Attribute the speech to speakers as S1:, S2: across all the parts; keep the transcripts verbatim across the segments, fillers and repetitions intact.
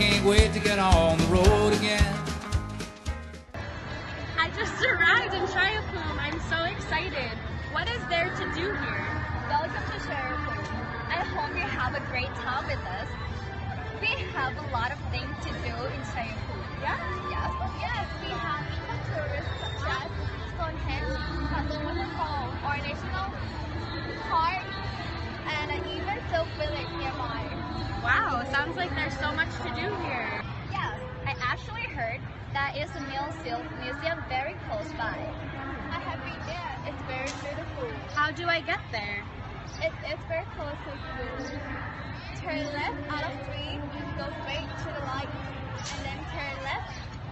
S1: can't wait to get on the road again.
S2: I just arrived in Chayapum. I'm so excited. What is there to do here?
S3: Welcome to Chayapum. I hope you have a great time with us. We have a lot of things to do in Chayapum.
S2: Yeah?
S3: Yes, yes, we have ecotourism such as Stonehenge, Castle Falls, or National Park, and even Silk Village nearby.
S2: Wow, sounds like there's so much to do here.
S3: Yes, I actually heard that is a Mill Silk Museum very close by. I have been there. It's very beautiful.
S2: How do I get there?
S3: It, it's very close to school. Turn left out of three, go straight to the light, and then turn left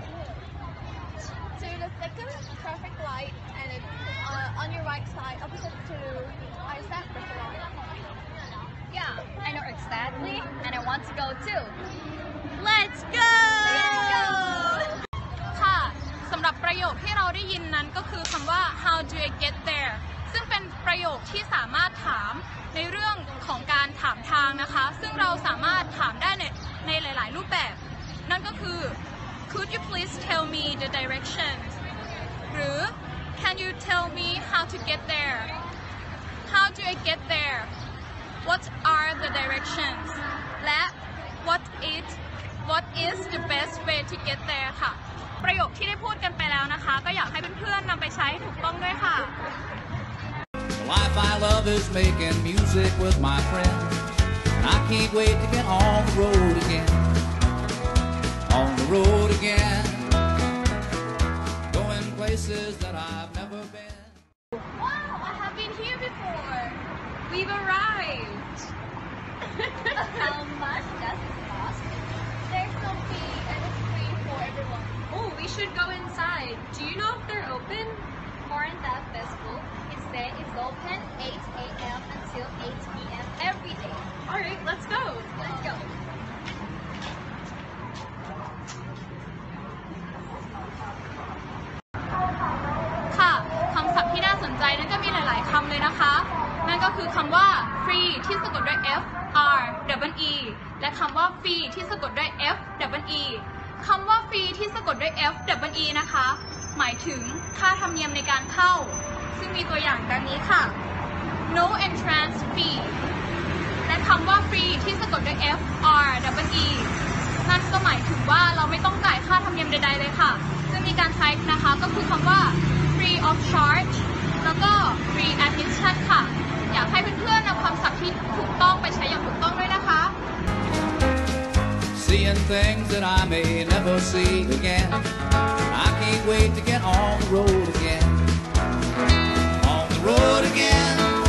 S3: to the second traffic light, and it's uh, on your right side, opposite to Isaac restaurant. Yeah, I know exactly, and I want to go too.
S2: Let's go!
S3: Let's go!
S2: ค่ะสำหรับประโยคที่เราได้ยินนั้นก็คือคำว่า how do I get there ซึ่งเป็นประโยคที่สามารถถามในเรื่องของการถามทางนะคะซึ่งเราสามารถถามได้ในในหลายๆรูปแบบนั่นก็คือ could you please tell me the directions หรือ can you tell me how to get there how do I get there what are the directions และ what is what is the best way to get there ค่ะประโยคที่ได้พูดกันไปแล้วนะคะก็อยากให้เพื่อนๆนำไปใช้ถูกต้องด้วยค่ะ
S1: The life I love is making music with my friends, and I can't wait to get on the road again. On the road again, going places that I've never been.
S2: Wow, I have been here before. We've arrived.
S3: How much does it cost? There's no fee, and it's free for everyone.
S2: Oh, we should go inside. Do you know if they're open?
S3: Foreign That Festival, it says it's open eight a m until eight p m every day.
S2: Alright, let's go.
S3: Let's go.
S2: ค่ะคำศัพท์ที่น่าสนใจนั้นก็มีหลายๆคำเลยนะคะนั่นก็คือคำว่า free ที่สะกดด้วย f r double e และคำว่า fee ที่สะกดด้วย f double e คำว่า fee ที่สะกดด้วย f double e นะคะหมายถึงค่าธรรมเนียมในการเข้าซึ่งมีตัวอย่างดังนี้ค่ะ no entrance fee และคำว่า free ที่สะกดด้วย f r double e นั่นก็หมายถึงว่าเราไม่ต้องจ่ายค่าธรรมเนียมใดๆเลยค่ะซึ่งมีการใช้นะคะก็คือคำว่า free of charge แล้วก็ free admission ค่ะอยากให้เพื่อนๆนำคำศัพท์ที่ถูกต้องไปใช้อย่างถูกต้องด้วยนะคะ
S1: Seeing things that I may never see again. I can't wait to get on the road again. On the road again.